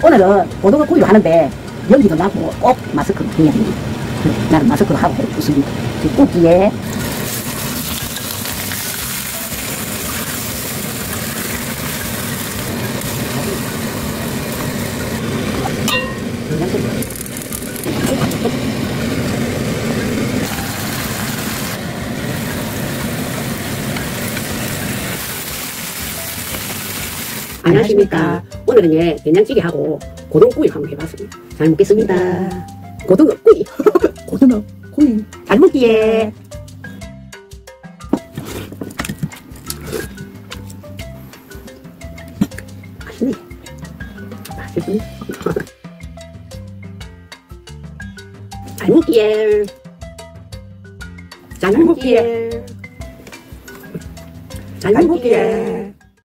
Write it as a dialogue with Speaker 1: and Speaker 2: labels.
Speaker 1: 오늘은 고등어 구이를 하는데 연기도 나고 꼭 마스크를 해야 됩니다. 나는 마스크를 하고 있습니다. 굽기에
Speaker 2: 안녕하십니까. 오늘은 된장찌개하고 고등구이를 한번 해봤습니다. 잘 먹겠습니다. 고등어 구이. 고등어 구이. 잘 먹기에. 맛있네. 맛있네. 잘 먹기에. 잘 먹기에. 잘 먹기에.